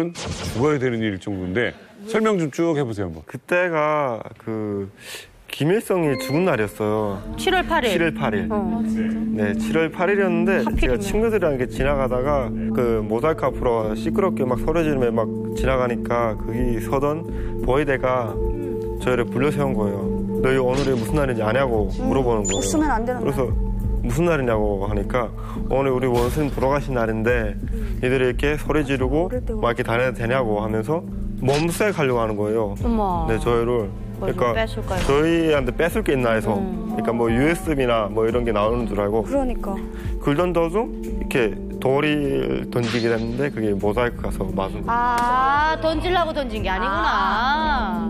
죽어야 되는 일 정도인데 설명 좀 쭉 해보세요 한번. 그때가 김일성이 죽은 날이었어요. 7월 8일. 7월 8일. 네, 7월 8일이었는데 제가 친구들이랑 이렇게 지나가다가 그 모자이크 앞으로 시끄럽게 막 소리 지르며 막 지나가니까 거기 서던 보이대가 저희를 불러 세운 거예요. 너희 오늘이 무슨 날인지 아냐고 물어보는 거예요. 웃으면 안 되는 그래서 무슨 날이냐고 하니까 오늘 우리 원수님 돌아가신 날인데 니들이 이렇게 소리 지르고 막 이렇게 다녀도 되냐고 하면서 몸살 가려고 하는 거예요. 어머. 네, 저희를. 그러니까 뺏을까요? 저희한테 뺏을 게 있나 해서 그러니까 뭐 USB나 뭐 이런 게 나오는 줄 알고 그러니까. 굴던 도중 이렇게 돌을 던지게 됐는데 그게 모자이크 가서 맞은 거예요. 아, 던지려고 던진 게 아니구나.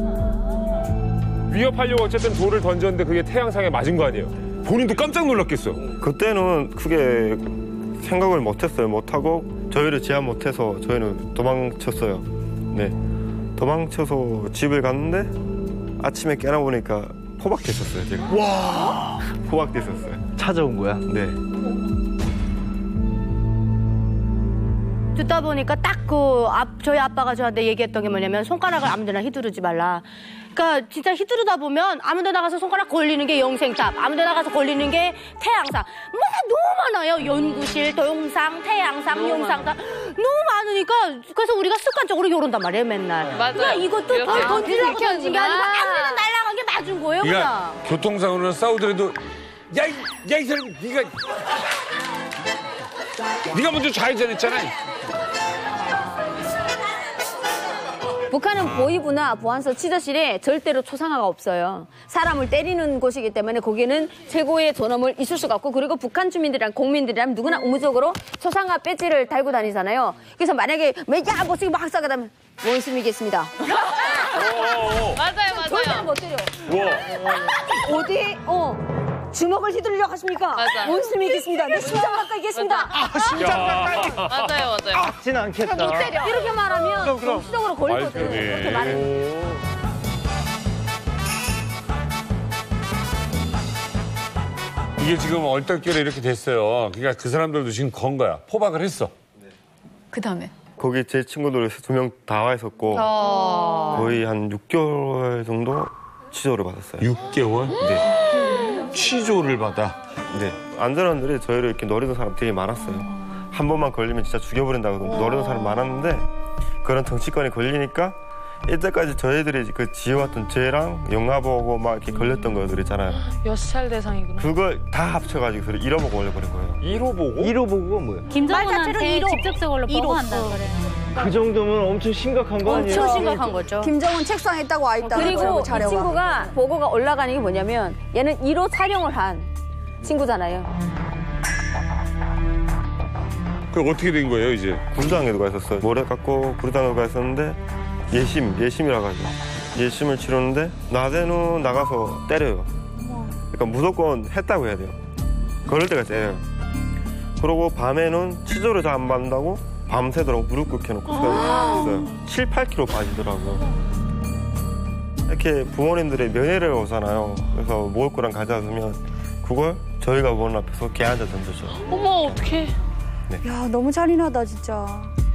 위협하려고 어쨌든 돌을 던졌는데 그게 태양상에 맞은 거 아니에요? 본인도 깜짝 놀랐겠어. 그때는 크게 생각을 못했어요. 못하고 저희를 제압 못해서 저희는 도망쳤어요. 네, 도망쳐서 집을 갔는데 아침에 깨어나보니까 포박됐었어요, 제가. 와! 포박됐었어요. 찾아온 거야? 네. 듣다 보니까 딱 저희 아빠가 저한테 얘기했던 게 뭐냐면 손가락을 아무데나 휘두르지 말라. 그러니까 진짜 휘두르다 보면 아무데나 가서 손가락 걸리는 게 영생탑, 아무데나 가서 걸리는 게 태양상. 뭐가 너무 많아요. 연구실, 동상, 태양상, 영상탑. 너무 많으니까 그래서 우리가 습관적으로 이런단 말이에요, 맨날. 맞아요. 그러니까 이것도 던지려고 던진 게 아니고 아무데나 날아간 게 맞은 거예요, 그냥. 그러니까 교통사고는 싸우더라도 이 사람 네가 먼저 좌회전했잖아. 북한은 보이부나 보안소 치저실에 절대로 초상화가 없어요. 사람을 때리는 곳이기 때문에 거기는 최고의 존엄을 있을 수가 없고, 그리고 북한 주민들이랑 국민들이랑 누구나 의무적으로 초상화 배지를 달고 다니잖아요. 그래서 만약에 야 못쓰게 막 쏴가다면 원수미겠습니다. 맞아요. 절대로 못 때려. 어디 주먹을 휘두르려고 하십니까? 맞아. 원수미겠습니다. 내 심장 가까이 있겠습니다. 맞아요. 맞진 않겠다. 못 때려. 이렇게 말하면 정치적으로 걸리거든. 네. 이렇게 말하면. 이게 지금 얼떨결에 이렇게 됐어요. 그러니까 그 사람들도 지금 건 거야. 포박을 했어. 그 다음에. 거기 제 친구들 2명 다 와 있었고 거의 한 6개월 정도 취조를 받았어요. 6개월? 네. 취조를 받아. 네. 안전원들이 저희를 이렇게 노리는 사람 되게 많았어요. 한 번만 걸리면 진짜 죽여버린다고 노리는 사람 많았는데 그런 정치권이 걸리니까 이때까지 저희들이 그 지어왔던 죄랑 영화 보고 막 이렇게 걸렸던 것들 있잖아요. 여살 대상이구나. 그걸 다 합쳐가지고 그걸 잃어보고 올려버린 거예요. 1호 보고? 1호 보고가 뭐야? 김정은한테 직접적으로 보고한다는 거래. 그 정도면 엄청 심각한 거 아니에요? 엄청 심각한 거죠. 김정은 책상에 딱 와 있다. 그리고 이 친구가 보고가 올라가는 게 뭐냐면 얘는 1호 촬영을 한 친구잖아요. 그럼 어떻게 된 거예요 이제? 구르당에도 가 있었어요. 모래 깎고 구르당에 가 있었는데 예심이라 가지고 예심을 치르는데 낮에는 나가서 때려요. 그러니까 무조건 했다고 해야 돼요. 그럴 때가 때려요. 그러고 밤에는 치조를 잘 안 받는다고 밤새도록 무릎 꿇혀놓고 있어요. 7, 8kg 빠지더라고요. 이렇게 부모님들의 면회를 오잖아요. 그래서 먹을 거랑 가져왔으면 그걸 저희가 보는 앞에서 개한테 던져줘요. 어머, 어떡해. 야, 너무 잔인하다, 진짜.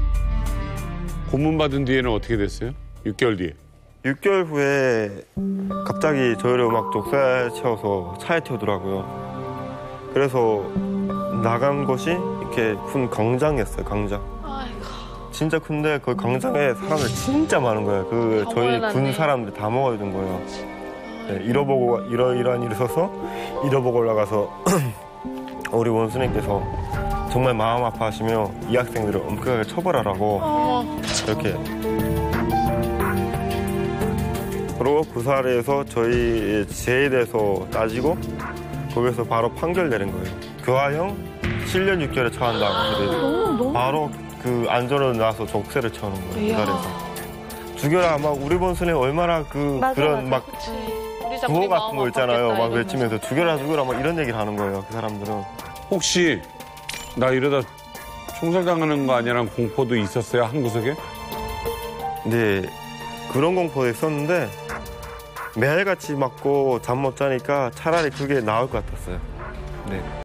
고문 받은 뒤에는 어떻게 됐어요? 6개월 뒤에. 6개월 후에 갑자기 저희를 막 독살 채워서 차에 태우더라고요. 그래서 나간 곳이 이렇게 큰 광장이었어요, 광장. 진짜 큰데 그 광장에 사람들 진짜 많은 거예요. 그 저희 군 사람들 다 모아둔 거예요. 네, 잃어보고 이러이러한 일이 있어서 잃어보고 올라가서 우리 원수님께서 정말 마음 아파하시며 이 학생들을 엄격하게 처벌하라고 이렇게. 그리고 구사리에서 저희 죄에 대해서 따지고 거기서 바로 판결 내린 거예요. 교화형 7년 6개월에 처한다고. 바로 그 안전으로 나와서 족쇄를 채우는 거예요. 구사리에서. 죽여라. 막 우리 본순에 얼마나 그런 막 구호 같은 거 있잖아요. 막 외치면서 죽여라 막 이런 얘기를 하는 거예요. 그 사람들은. 혹시 나 이러다 총살당하는 거 아니라는 공포도 있었어요, 한 구석에? 네, 그런 공포도 있었는데 매일같이 맞고 잠 못 자니까 차라리 그게 나을 것 같았어요. 네.